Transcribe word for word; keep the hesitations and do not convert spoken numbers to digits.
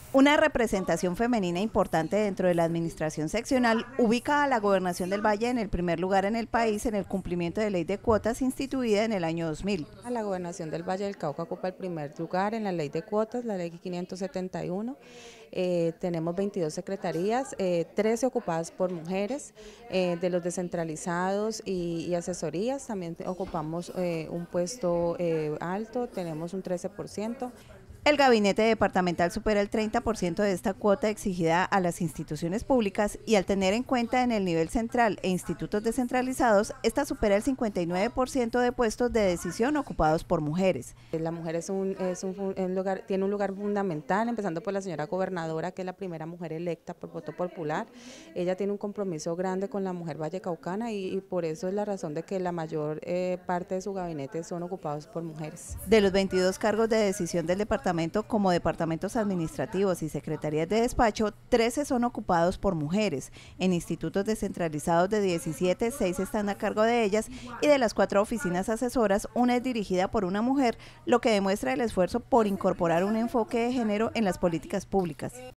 Una representación femenina importante dentro de la administración seccional ubica a la Gobernación del Valle en el primer lugar en el país en el cumplimiento de ley de cuotas instituida en el año dos mil. La Gobernación del Valle del Cauca ocupa el primer lugar en la ley de cuotas, la ley quinientos setenta y uno. Eh, tenemos veintidós secretarías, eh, trece ocupadas por mujeres, eh, de los descentralizados y, y asesorías también ocupamos eh, un puesto eh, alto, tenemos un trece por ciento. El gabinete departamental supera el treinta por ciento de esta cuota exigida a las instituciones públicas y al tener en cuenta en el nivel central e institutos descentralizados, esta supera el cincuenta y nueve por ciento de puestos de decisión ocupados por mujeres. La mujer es un, es un, un lugar, tiene un lugar fundamental, empezando por la señora gobernadora, que es la primera mujer electa por voto popular. Ella tiene un compromiso grande con la mujer vallecaucana y, y por eso es la razón de que la mayor eh, parte de su gabinete son ocupados por mujeres. De los veintidós cargos de decisión del departamento, como departamentos administrativos y secretarías de despacho, trece son ocupados por mujeres. En institutos descentralizados de diecisiete, seis están a cargo de ellas y de las cuatro oficinas asesoras, una es dirigida por una mujer, lo que demuestra el esfuerzo por incorporar un enfoque de género en las políticas públicas.